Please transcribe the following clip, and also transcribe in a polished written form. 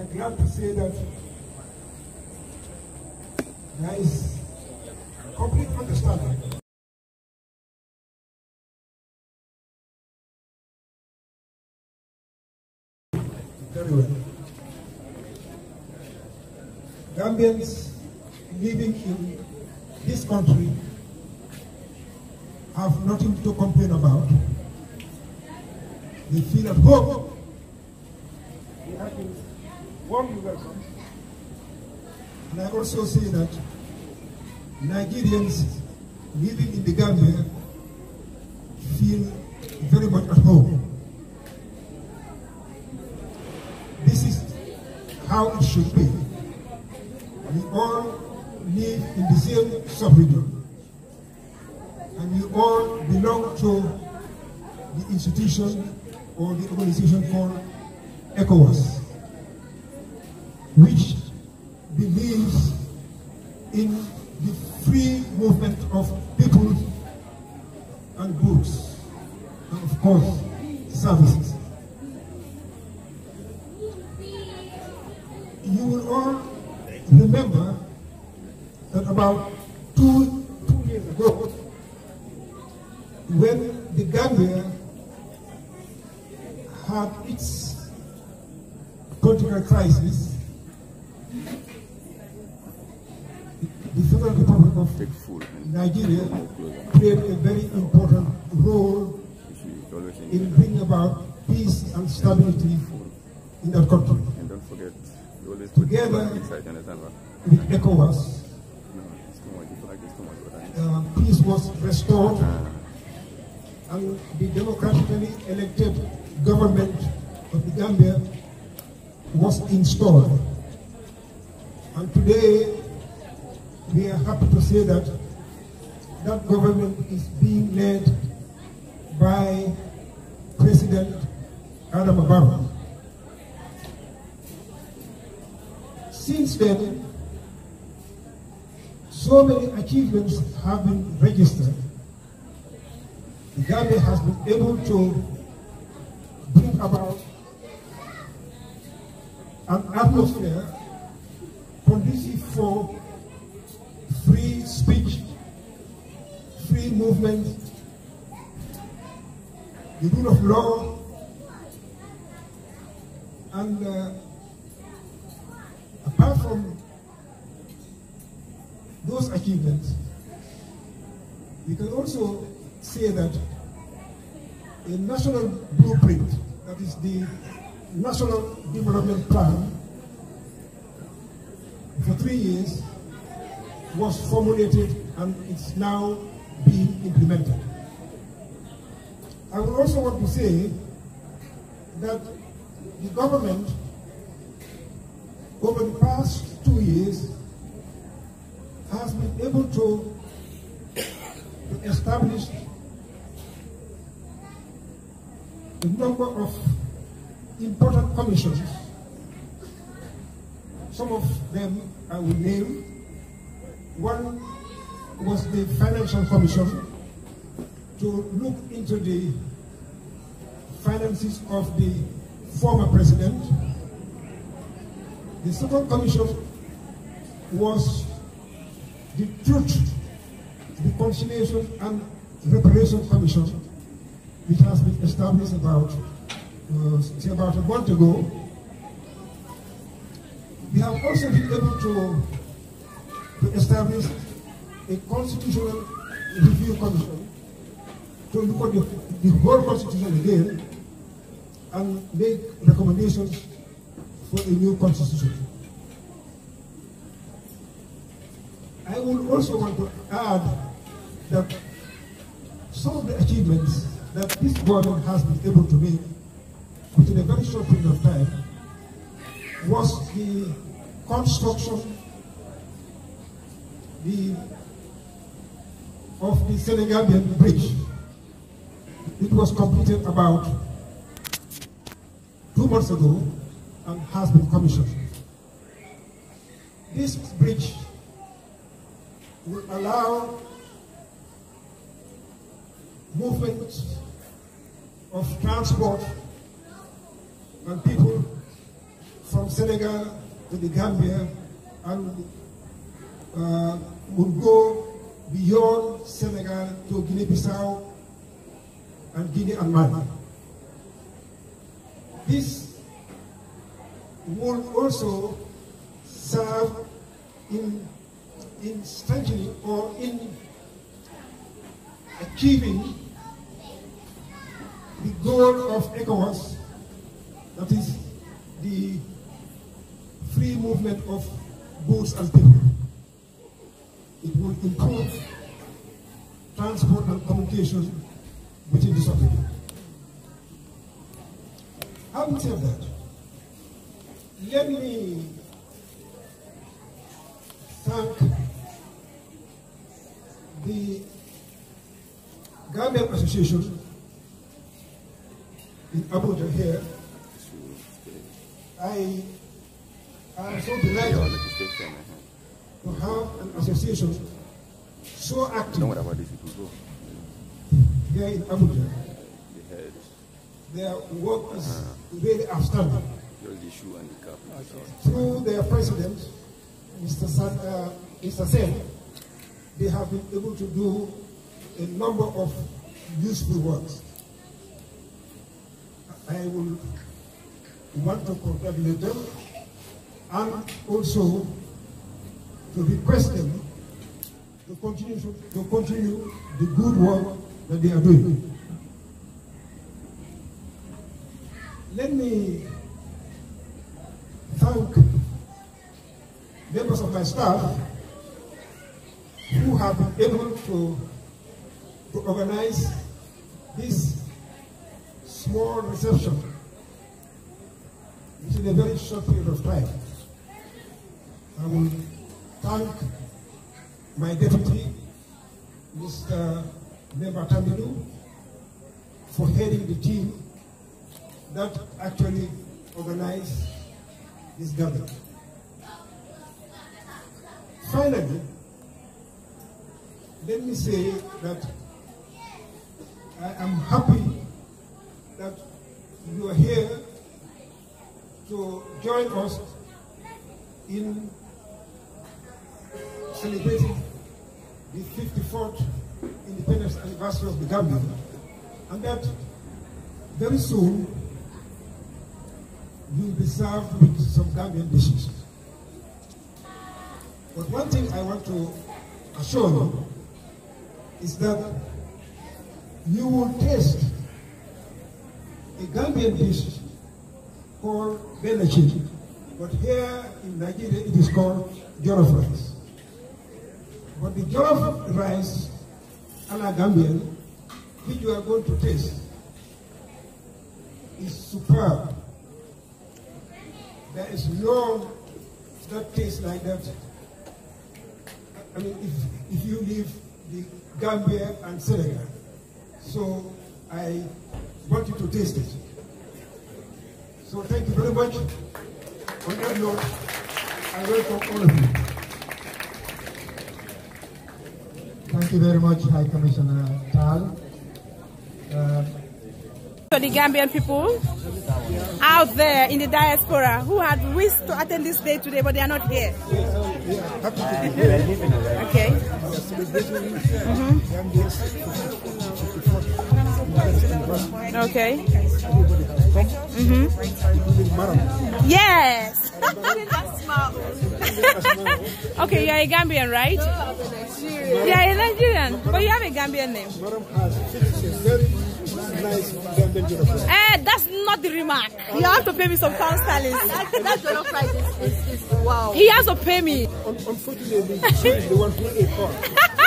are glad to say that there is complete understanding very well. Gambians living in this country have nothing to complain about. They feel at home. They have been warmly welcomed. And I also say that Nigerians living in the Gambia feel very much at home. This is how it should be. We all live in the same sub-region, and we all belong to the institution or the organization called ECOWAS, which believes in the free movement of people and goods, and of course, services. You will all remember that about two years ago, when the Gambia had its political crisis, the Federal Republic of Nigeria played a very important role in bringing about peace and stability in that country. And don't forget, together with ECOWAS, peace was restored and the democratically elected government of the Gambia was installed. And today, we are happy to say that that government is being led by President Adama Barrow. Since then, so many achievements have been registered. The Gambia has been able to bring about an atmosphere conducive for free speech, free movement, the rule of law, and apart from those achievements, we can also say that a national blueprint, that is the National Development Plan, for 3 years, was formulated and it's now being implemented. I would also want to say that the government, over the past 2 years, has been able to establish a number of important commissions. Some of them I will name. One was the Financial Commission, to look into the finances of the former president. The second commission was the Truth, Reconciliation and Reparation Commission, which has been established about a month ago. We have also been able to establish a Constitutional Review Commission to look at the whole Constitution again and make recommendations for a new Constitution. I would also want to add that some of the achievements that this government has been able to make within a very short period of time was the construction of the Senegambian Bridge. It was completed about 2 months ago and has been commissioned. This bridge will allow movement of transport and people from from Senegal to the Gambia and would go beyond Senegal to Guinea-Bissau and Guinea and Mali. This will also serve in strengthening or in achieving the goal of ECOWAS, that is the free movement of goods and people. It will improve transport and communication within the sub-region. Having said that, let me thank the Gambian Association in Abuja here. I am so delighted to have an association so active here in Abuja. Their work is really outstanding. Through their president, Mr. Sen, they have been able to do a number of useful works. I will want to congratulate them and also to request them to continue the good work that they are doing. Let me thank members of my staff who have been able to organize this small reception within a very short period of time. I will thank my deputy, Mr. Nemba Tamidu, for heading the team that actually organized this gathering. Finally, let me say that I am happy that you are here to join us in celebrating the 54th independence anniversary of the Gambia, and that very soon you will be served with some Gambian dishes. But one thing I want to assure you is that you will taste a Gambian dish called benachi, but here in Nigeria it is called jollof rice. But the jollof rice a la Gambian, which you are going to taste, is superb. There is no that tastes like that. I mean, if you leave the Gambia and Senegal. So I want you to taste it. So thank you very much. On that note, I welcome all of you. Thank you very much, High Commissioner Tal. So the Gambian people out there in the diaspora who had wished to attend this day today, but they are not here. Okay. Okay. Yes. Okay, you're a Gambian, right? Yeah, a Nigerian, but you have a Gambian name. Nice Gambian jollof. That's not the remark. You have to pay me some pound sterling. That jollof rice is wow. He has to pay me. Unfortunately, she is the one who ate all.